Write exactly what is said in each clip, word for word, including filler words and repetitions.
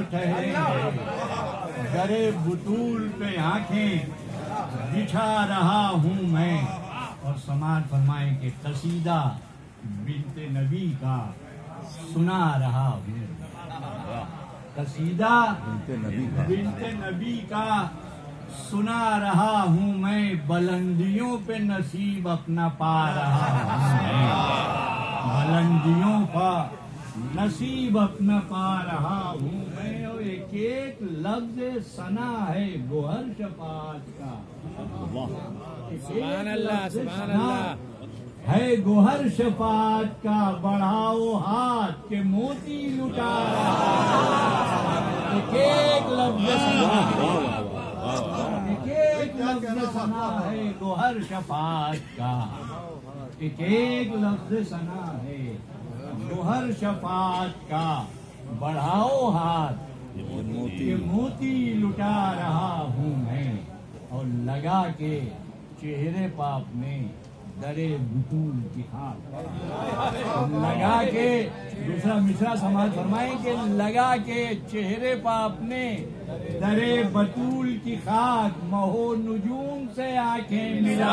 ٹھہرے درے بطول پہ آنکھیں بچھا رہا ہوں میں. اور سماعت فرمائیں کہ قصیدہ بنت نبی کا سنا رہا ہوں. قصیدہ بنت نبی کا سنا رہا ہوں میں. بلندیوں پہ نصیب اپنا پا رہا ہوں میں. بلندیوں کا نصیب اپنا پا رہا ہوں میں. اور ایک ایک لفظ ثنا ہے گوہر شفاعت کا. سبحان اللہ سبحان اللہ ہے گوہر شفاعت کا. بڑھاؤ ہاتھ کے موتی لٹا رہا. ایک ایک لفظ ثنا ایک ایک لفظ ثنا ہے گوہر شفاعت کا. ایک ایک لفظ ثنا ہے گوہر شفاعت کا. بڑھاؤ ہاتھ یہ موتی لٹا رہا ہوں میں. اور لگا کے چہرے پاپ میں درے بطول کی خاک. لگا کے دوسرا مصرع سماعت فرمائیں کہ لگا کے چہرے پاپ نے درے بطول کی خاک. مہو نجوم سے آنکھیں ملا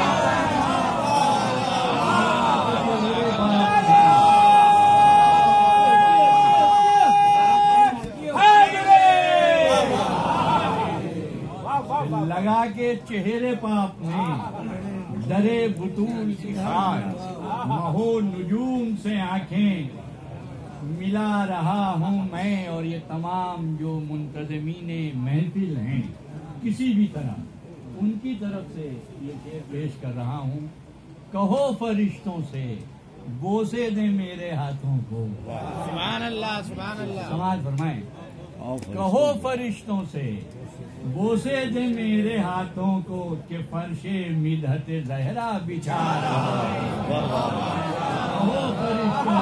لگا کے چہرے پاپ نے درے بطول کی خاک. مہو نجوم سے آنکھیں ملا رہا ہوں میں. اور یہ تمام جو منتظمین محفل ہیں کسی بھی طرح ان کی طرف سے یہ شعر پیش کر رہا ہوں. کہو فرشتوں سے بوسے دیں میرے ہاتھوں کو. سبحان اللہ سبحان اللہ سماعت فرمائیں. کہو فرشتوں سے بوسے دے میرے ہاتھوں کو کہ فرش مدحت زہرا بچھا رہا ہے. کہو فرشتوں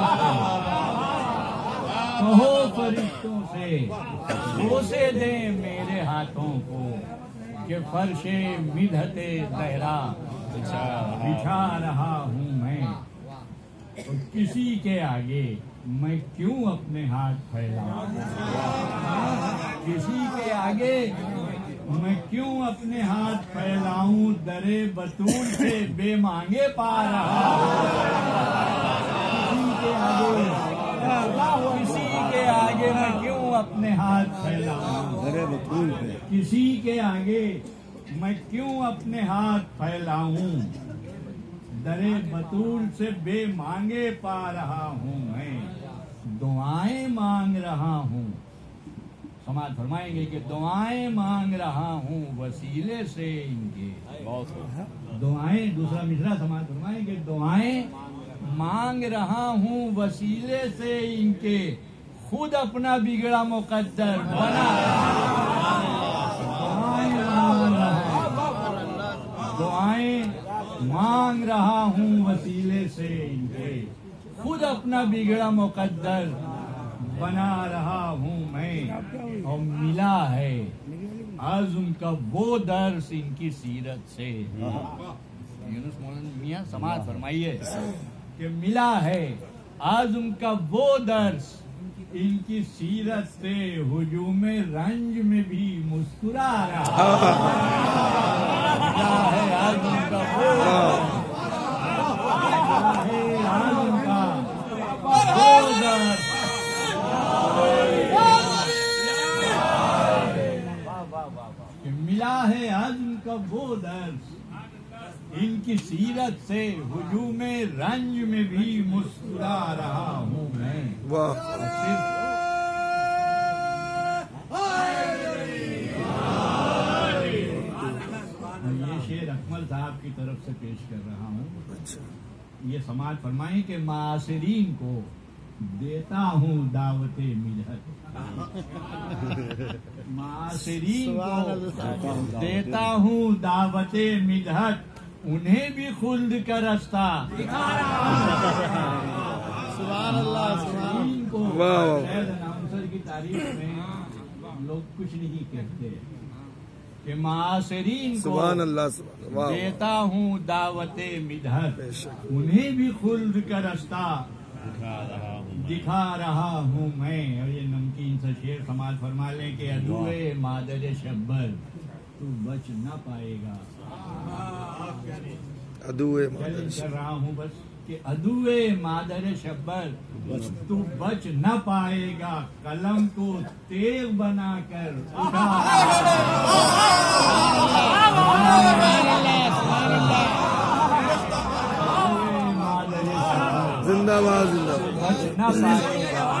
سے کہو فرشتوں سے بوسے دے میرے ہاتھوں کو کہ فرش مدحت زہرا بچھا رہا ہوں میں. اور کسی کے آگے میں کیوں اپنے ہاتھ پھیلاؤں. کسی کے آگے میں کیوں اپنے ہاتھ پھیلاؤں. درے بطول سے بے مانگے پا رہا ہوں. کسی کے آگے کسی کے آگے میں کیوں اپنے ہاتھ پھیلاؤں. درے بطول پہ کسی کے آگے میں کیوں اپنے ہاتھ پھیلاؤں. درے بطول سے بے مانگے پا رہا ہوں میں. دعائیں مانگ رہا ہوں. سماعت فرمائیں گے کہ دعائیں مانگ رہا ہوں وسیلے سے ان کے. دعائیں دوسرا مصرع سماعت فرمائیں گے. دعائیں مانگ رہا ہوں وسیلے سے ان کے. خود اپنا بگڑا مقدر بنا. دعائیں مانگ رہا ہوں وسیلے سے ان کے. خود اپنا بگڑا مقدر بنا رہا ہوں میں. اور ملا ہے عزم کا وہ درس ان کی سیرت سے. یونس مولانا میاں سماعت فرمائیے کہ ملا ہے عزم کا وہ درس ان کی سیرت سے. ہجوم رنج میں بھی مسکرا رہا ملا ہے عزم کا وہ درس. عزم کا وہ درس ملا ہے عزم کا وہ درس ان کی سیرت سے. ہجوم رنج میں بھی مسکرا رہا ہوں میں. یہ شعر اکمل صاحب کی طرف سے پیش کر رہا ہوں. یہ سماعت فرمائیں کہ معاصرین کو دیتا ہوں دعوت مدحت. معاصرین کو دیتا ہوں دعوت مدحت. انہیں بھی خلد کا رستہ سبحان اللہ معاصرین کو. اناؤنسر کی تعریف میں لوگ کچھ نہیں کہتے کہ معاصرین کو دیتا ہوں دعوت مدحت. انہیں بھی خلد کا رستہ دکھا رہا ہوں میں. اور یہ نمکین سا شعر سماعت فرما لیں کہ ادوے مادر شبر تو بچ نہ پائے گا. ادوے چل کر رہا ہوں بس کہ ادوے مادر شبر تو بچ نہ پائے گا. قلم کو تیغ بنا کر اٹھا زندہ باد زندہ بچ نہ پائے گا.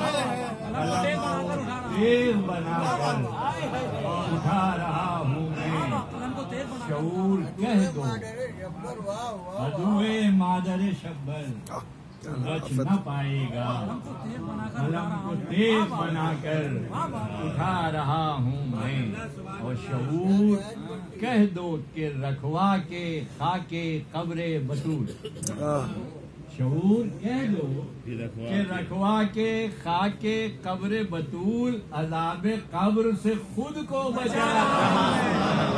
تیغ بنا کر اٹھا رہا ہوں میں. شعور کہہ دو ادوے مادر شبر بچ نہ پائے گا. قلم کو تیز بنا کر اٹھا رہا ہوں میں. اور شعور کہہ دو کہ رکھوا کے خاکے قبر بطول. شعور کہہ دو کہ رکھوا کے خاکے قبر بطول عذاب قبر سے خود کو بچا رہا ہے.